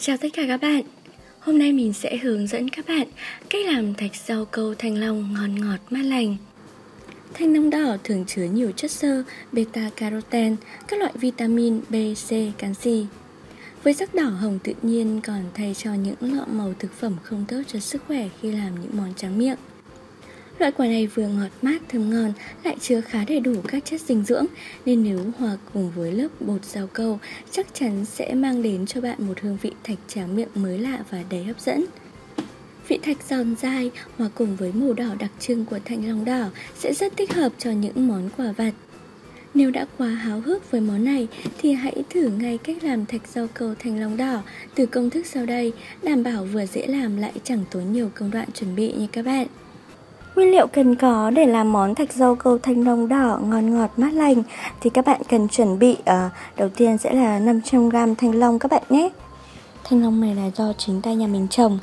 Chào tất cả các bạn. Hôm nay mình sẽ hướng dẫn các bạn cách làm thạch rau câu thanh long ngon ngọt mát lành. Thanh long đỏ thường chứa nhiều chất xơ, beta carotene, các loại vitamin B, C, canxi. Với sắc đỏ hồng tự nhiên còn thay cho những lọ màu thực phẩm không tốt cho sức khỏe khi làm những món tráng miệng. Loại quả này vừa ngọt mát thơm ngon, lại chứa khá đầy đủ các chất dinh dưỡng, nên nếu hòa cùng với lớp bột rau câu chắc chắn sẽ mang đến cho bạn một hương vị thạch tráng miệng mới lạ và đầy hấp dẫn. Vị thạch giòn dai hòa cùng với màu đỏ đặc trưng của thanh long đỏ sẽ rất thích hợp cho những món quà vặt. Nếu đã quá háo hức với món này thì hãy thử ngay cách làm thạch rau câu thanh long đỏ từ công thức sau đây, đảm bảo vừa dễ làm lại chẳng tốn nhiều công đoạn chuẩn bị nha các bạn. Nguyên liệu cần có để làm món thạch rau câu thanh long đỏ ngon ngọt mát lành thì các bạn cần chuẩn bị đầu tiên sẽ là 500g thanh long các bạn nhé. Thanh long này là do chính tay nhà mình trồng.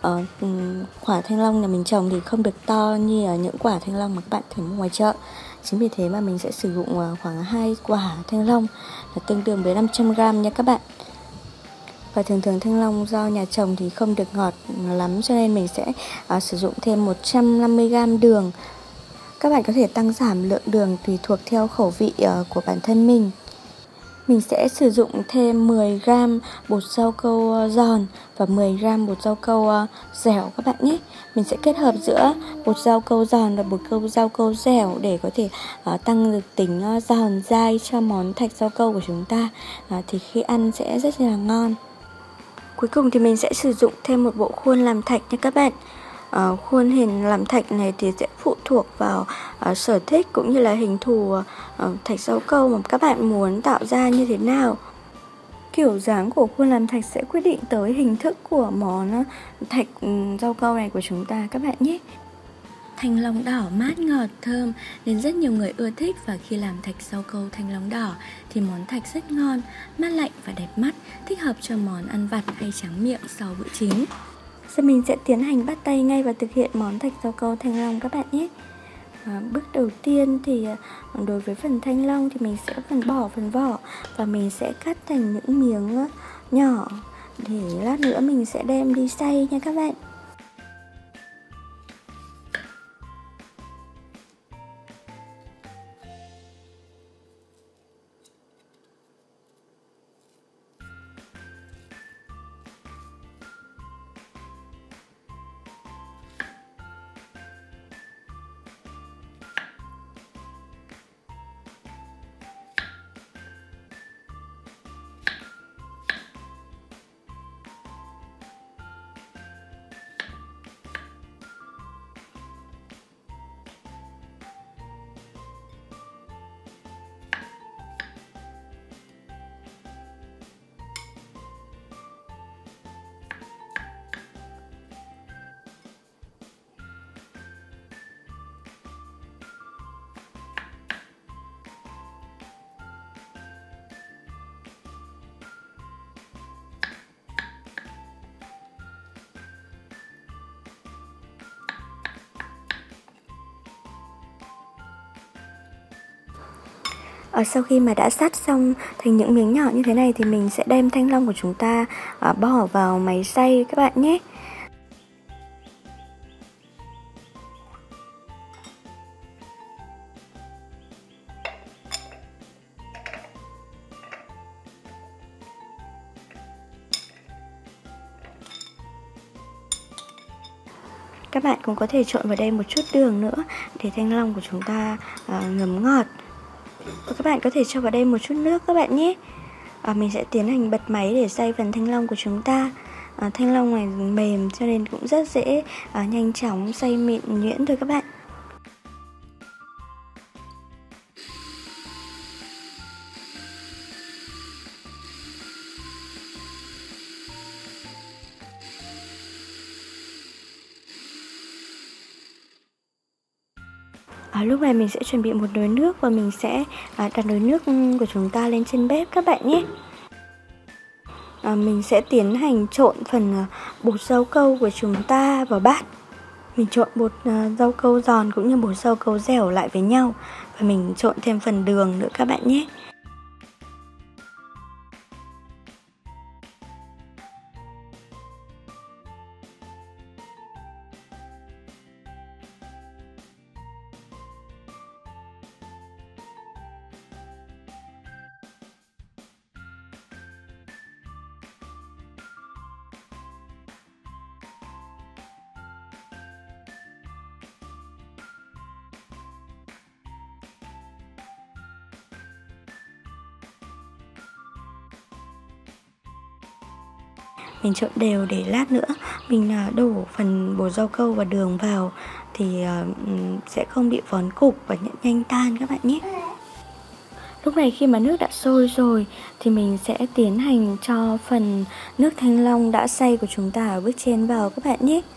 Quả thanh long nhà mình trồng thì không được to như những quả thanh long mà các bạn thường mua ngoài chợ. Chính vì thế mà mình sẽ sử dụng khoảng 2 quả thanh long là tương đương với 500g nha các bạn. Và thường thanh long do nhà trồng thì không được ngọt lắm, cho nên mình sẽ sử dụng thêm 150g đường. Các bạn có thể tăng giảm lượng đường tùy thuộc theo khẩu vị của bản thân mình. Mình sẽ sử dụng thêm 10g bột rau câu giòn và 10g bột rau câu dẻo các bạn nhé. Mình sẽ kết hợp giữa bột rau câu giòn và bột rau câu dẻo để có thể tăng được tính giòn dai cho món thạch rau câu của chúng ta. Thì khi ăn sẽ rất là ngon. Cuối cùng thì mình sẽ sử dụng thêm một bộ khuôn làm thạch nha các bạn. Khuôn hình làm thạch này thì sẽ phụ thuộc vào sở thích cũng như là hình thù thạch rau câu mà các bạn muốn tạo ra như thế nào. Kiểu dáng của khuôn làm thạch sẽ quyết định tới hình thức của món thạch rau câu này của chúng ta các bạn nhé. Thanh long đỏ mát ngọt thơm nên rất nhiều người ưa thích, và khi làm thạch rau câu thanh long đỏ thì món thạch rất ngon, mát lạnh và đẹp mắt, thích hợp cho món ăn vặt hay tráng miệng sau bữa chính. Giờ mình sẽ tiến hành bắt tay ngay và thực hiện món thạch rau câu thanh long các bạn nhé. Bước đầu tiên thì đối với phần thanh long thì mình sẽ bỏ phần vỏ và mình sẽ cắt thành những miếng nhỏ để lát nữa mình sẽ đem đi xay nha các bạn. Sau khi mà đã cắt xong thành những miếng nhỏ như thế này thì mình sẽ đem thanh long của chúng ta bỏ vào máy xay các bạn nhé. Các bạn cũng có thể trộn vào đây một chút đường nữa để thanh long của chúng ta ngấm ngọt. Và các bạn có thể cho vào đây một chút nước các bạn nhé. Mình sẽ tiến hành bật máy để xay phần thanh long của chúng ta. Thanh long này mềm cho nên cũng rất dễ nhanh chóng xay mịn nhuyễn thôi các bạn. Lúc này mình sẽ chuẩn bị một nồi nước và mình sẽ đặt nồi nước của chúng ta lên trên bếp các bạn nhé. Mình sẽ tiến hành trộn phần bột rau câu của chúng ta vào bát. Mình trộn bột rau câu giòn cũng như bột rau câu dẻo lại với nhau. Và mình trộn thêm phần đường nữa các bạn nhé. mình trộn đều để lát nữa mình đổ phần bột rau câu và đường vào thì sẽ không bị vón cục và nhanh tan các bạn nhé. Lúc này khi mà nước đã sôi rồi thì mình sẽ tiến hành cho phần nước thanh long đã xay của chúng ta ở bước trên vào các bạn nhé.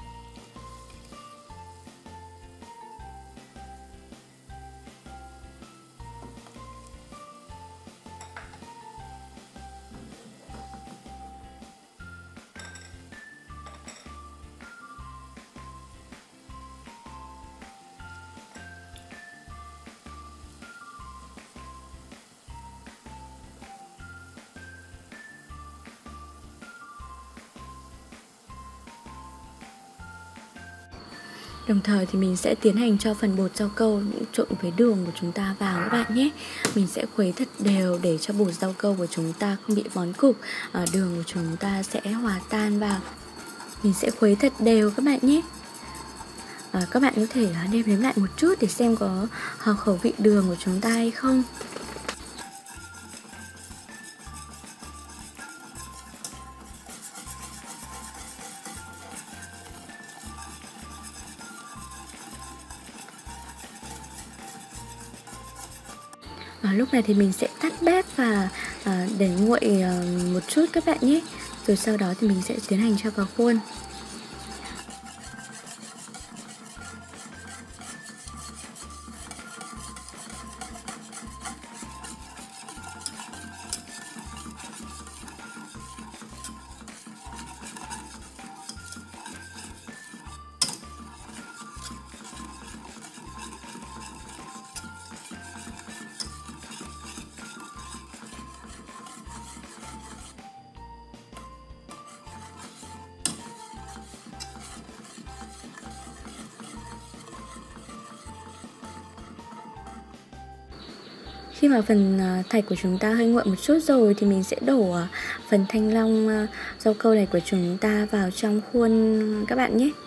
Đồng thời thì mình sẽ tiến hành cho phần bột rau câu trộn với đường của chúng ta vào các bạn nhé. Mình sẽ khuấy thật đều để cho bột rau câu của chúng ta không bị vón cục, đường của chúng ta sẽ hòa tan vào. Mình sẽ khuấy thật đều các bạn nhé. Các bạn có thể nêm nếm lại một chút để xem có hợp khẩu vị đường của chúng ta hay không. Lúc này thì mình sẽ tắt bếp và để nguội một chút các bạn nhé. Rồi sau đó thì mình sẽ tiến hành cho vào khuôn. Khi mà phần thạch của chúng ta hơi nguội một chút rồi thì mình sẽ đổ phần thanh long rau câu này của chúng ta vào trong khuôn các bạn nhé.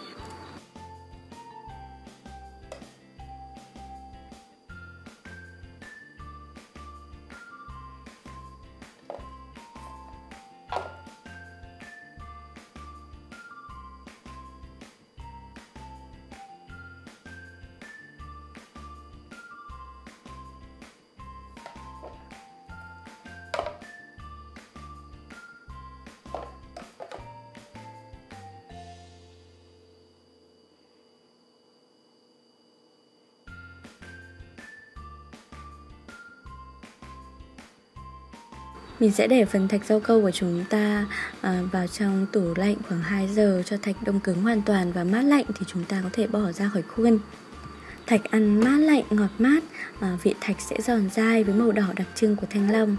Mình sẽ để phần thạch rau câu của chúng ta vào trong tủ lạnh khoảng 2 giờ cho thạch đông cứng hoàn toàn và mát lạnh thì chúng ta có thể bỏ ra khỏi khuôn. Thạch ăn mát lạnh, ngọt mát, vị thạch sẽ giòn dai với màu đỏ đặc trưng của thanh long.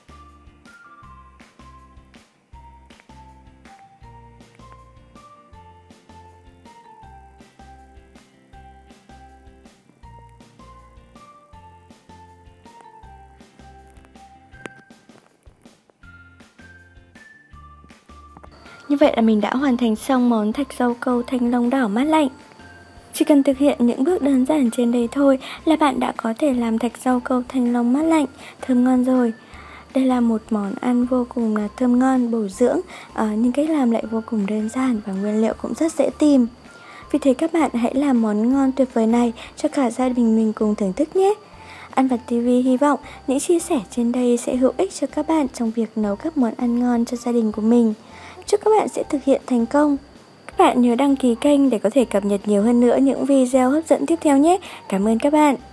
Như vậy là mình đã hoàn thành xong món thạch rau câu thanh long đỏ mát lạnh. Chỉ cần thực hiện những bước đơn giản trên đây thôi là bạn đã có thể làm thạch rau câu thanh long mát lạnh, thơm ngon rồi. Đây là một món ăn vô cùng là thơm ngon, bổ dưỡng, nhưng cách làm lại vô cùng đơn giản và nguyên liệu cũng rất dễ tìm. Vì thế các bạn hãy làm món ngon tuyệt vời này cho cả gia đình mình cùng thưởng thức nhé. Ăn Vặt TV hy vọng những chia sẻ trên đây sẽ hữu ích cho các bạn trong việc nấu các món ăn ngon cho gia đình của mình. Chúc các bạn sẽ thực hiện thành công. Các bạn nhớ đăng ký kênh để có thể cập nhật nhiều hơn nữa những video hấp dẫn tiếp theo nhé. Cảm ơn các bạn.